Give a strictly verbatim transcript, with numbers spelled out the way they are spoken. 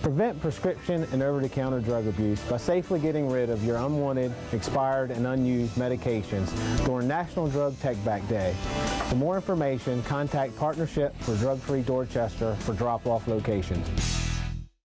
Prevent prescription and over-the-counter drug abuse by safely getting rid of your unwanted, expired, and unused medications during National Drug Take Back Day. For more information, contact Partnership for Drug-Free Dorchester for drop-off locations.